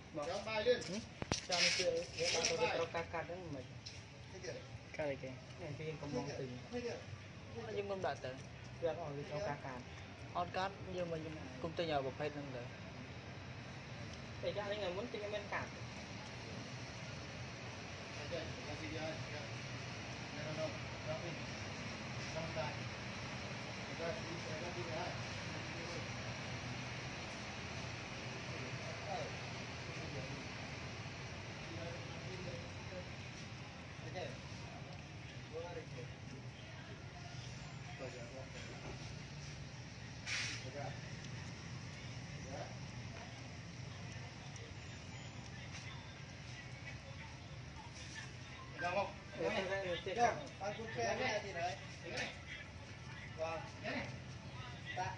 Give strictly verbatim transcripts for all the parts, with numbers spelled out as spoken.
Chọn bài lên. Cho nó chơi, để bạn tôi tôi cắt cắt đó mà. Cái này kìa. Này thì không mong tình. Nhưng không đạt tới. Giờ nó đi cho cắt cắt. On cắt nhưng mà cũng tôi nhờ một phép nữa rồi. Để cho anh người muốn tính bên cắt. Được không? Được không? Ăn cút xe này thì đấy. Vâng. Tạ.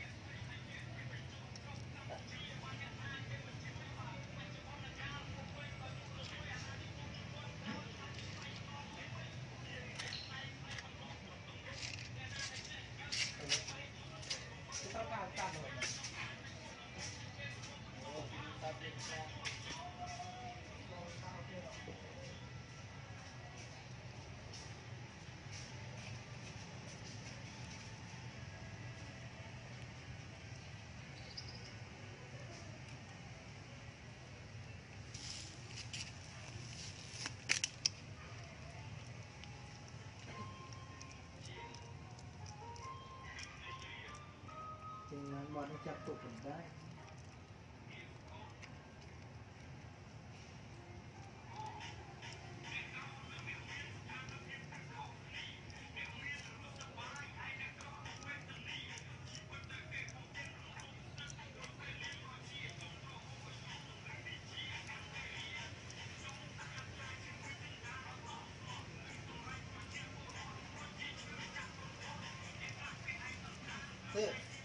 Bọn nó chặt tụ cũngได้. Thế